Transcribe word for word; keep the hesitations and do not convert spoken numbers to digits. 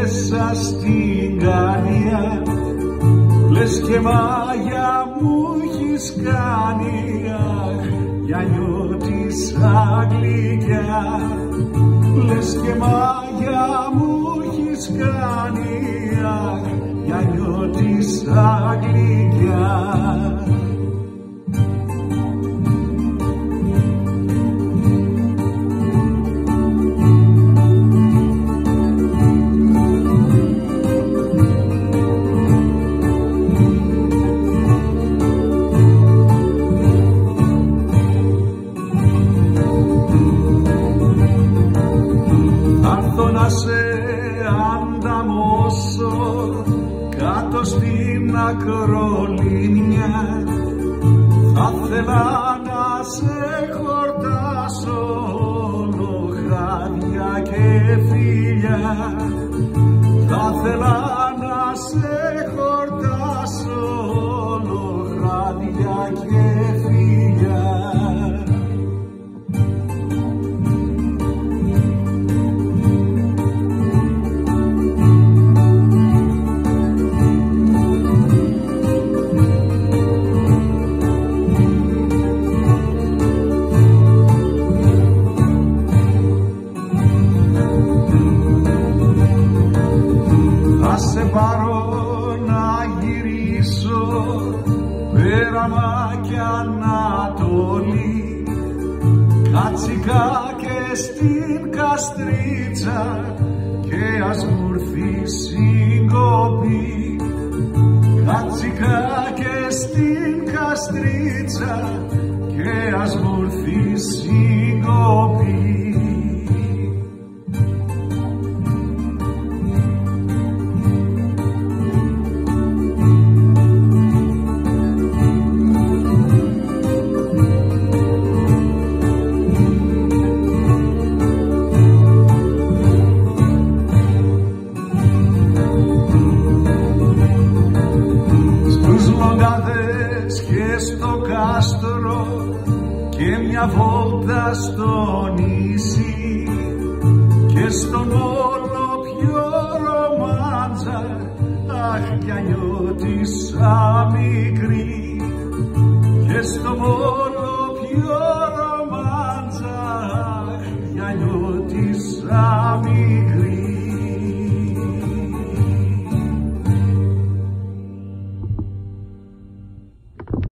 μέσα στην καρδιά, λες και μάγια μου έχεις κάνει, αχ, γιανιό της Αγγλικιά. Λες και μάγια μου έχεις κάνει, αχ, γιανιό της Αγγλικιά. Να σε ανταμώσω κάτω στην ακρολίμνια, θα θέλα να σε χορτάσω όλο χάδια και φιλιά. Θα θέλα να σε χορτάσω όλο χάδια και φιλιά. Θα σε πάρω να γυρίσω πέραμα κι Ανατολή, κάτσικα και στην Καστρίτσα και ας μου έρθει συγκοπή. Κάτσικα και στην Καστρίτσα και ας μου έρθει συγκοπή. Και στο κάστρο και μια βόλτα στο νησί, και στον όλο πιο ρομάντζα, αχ, γιανιώτισσα μικρή. Και στον όλο πιο ρομάντζα, αχ, γιανιώτισσα μικρή.